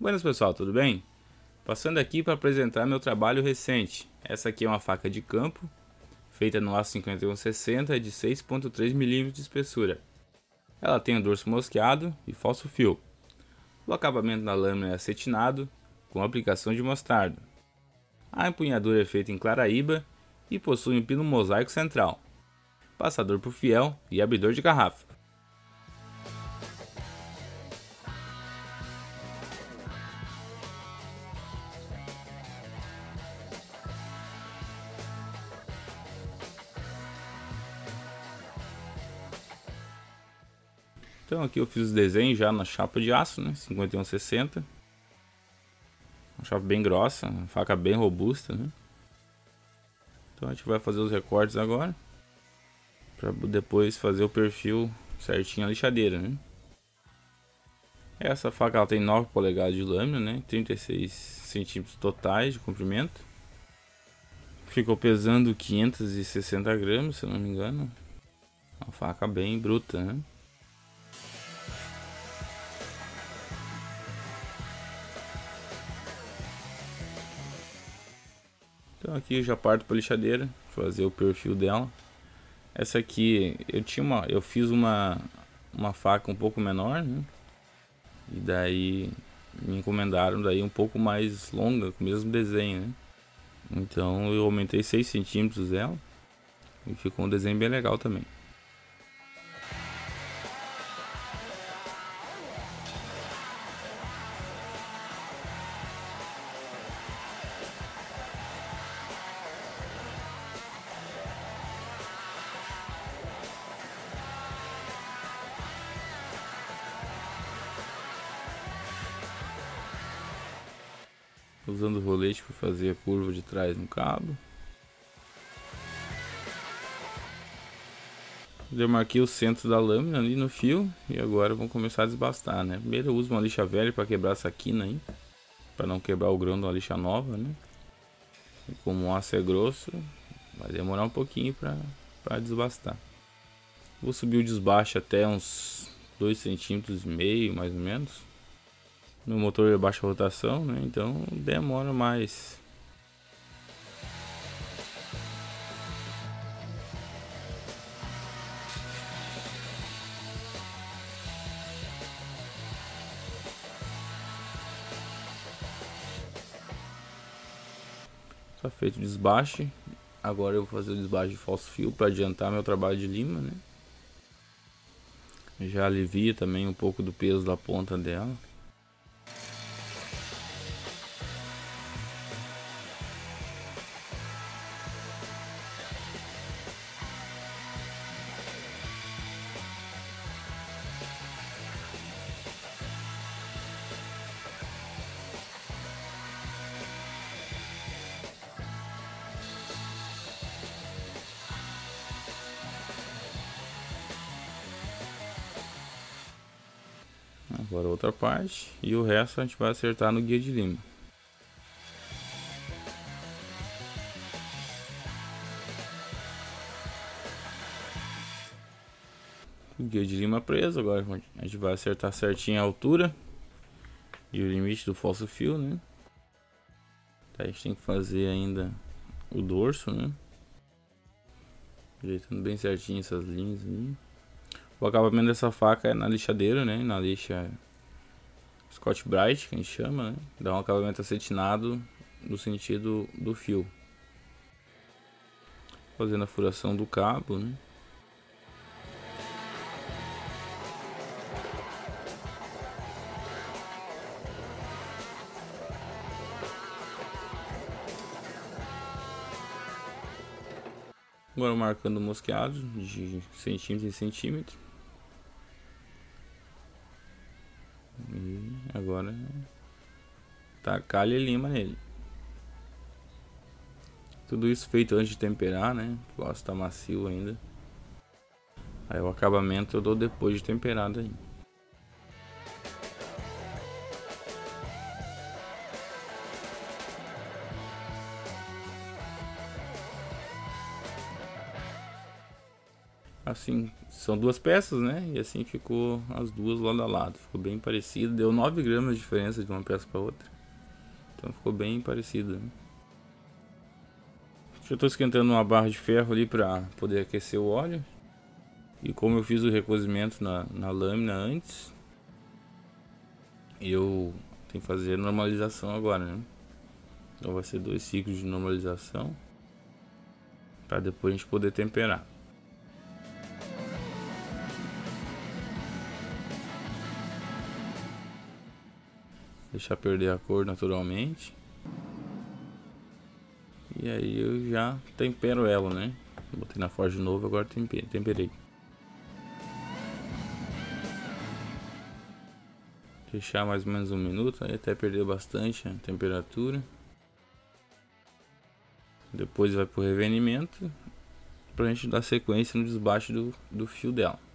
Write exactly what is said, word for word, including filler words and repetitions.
Buenas pessoal, tudo bem? Passando aqui para apresentar meu trabalho recente. Essa aqui é uma faca de campo, feita no aço cinquenta e um sessenta de seis ponto três milímetros de espessura. Ela tem o dorso mosqueado e falso fio. O acabamento da lâmina é acetinado, com aplicação de mostarda. A empunhadura é feita em Claraíba e possui um pino mosaico central, passador por fiel e abridor de garrafa. Então aqui eu fiz o desenho já na chapa de aço, né, cinquenta e um sessenta. Uma chapa bem grossa, uma faca bem robusta, né? Então a gente vai fazer os recortes agora, para depois fazer o perfil certinho a lixadeira, né? Essa faca ela tem nove polegadas de lâmina, né, trinta e seis centímetros totais de comprimento. Ficou pesando quinhentos e sessenta gramas, se eu não me engano. Uma faca bem bruta, né? Então aqui eu já parto para a lixadeira, fazer o perfil dela. Essa aqui eu tinha uma, eu fiz uma uma faca um pouco menor, né? E daí me encomendaram daí um pouco mais longa, com o mesmo desenho, né? Então eu aumentei seis centímetros ela e ficou um desenho bem legal também. Usando o rolete para fazer a curva de trás no cabo. Eu marquei o centro da lâmina ali no fio e agora vamos começar a desbastar, né? Primeiro eu uso uma lixa velha para quebrar essa quina aí, para não quebrar o grão de uma lixa nova, né? E como o aço é grosso, vai demorar um pouquinho para para desbastar. Vou subir o desbaste até uns dois centímetros e meio, mais ou menos. Meu motor é baixa rotação, né? Então demora mais. Tá feito o desbaste. Agora eu vou fazer o desbaste de falso fio para adiantar meu trabalho de lima, né? Já alivia também um pouco do peso da ponta dela. Agora outra parte e o resto a gente vai acertar no guia de lima. O guia de lima preso, agora a gente vai acertar certinho a altura e o limite do falso fio, né? A gente tem que fazer ainda o dorso, né? Ajeitando bem certinho essas linhas aí. O acabamento dessa faca é na lixadeira, né? Na lixa Scotch-Brite, que a gente chama, né? Dá um acabamento acetinado no sentido do fio. Fazendo a furação do cabo, né? Agora marcando o mosqueado de centímetro em centímetro. E agora tacar e lima nele. Tudo isso feito antes de temperar, né? O aço tá macio ainda. Aí o acabamento eu dou depois de temperado aí. Assim, são duas peças, né? E assim ficou as duas lado a lado. Ficou bem parecido. Deu nove gramas de diferença de uma peça para outra. Então ficou bem parecido, né? Já estou esquentando uma barra de ferro ali para poder aquecer o óleo. E como eu fiz o recozimento na, na lâmina antes, eu tenho que fazer a normalização agora, né? Então vai ser dois ciclos de normalização para depois a gente poder temperar. Deixar perder a cor naturalmente. E aí eu já tempero ela, né? Botei na forja de novo, agora temperei. Deixar mais ou menos um minuto, aí até perder bastante a temperatura. Depois vai pro revenimento, pra gente dar sequência no desbaste do, do fio dela.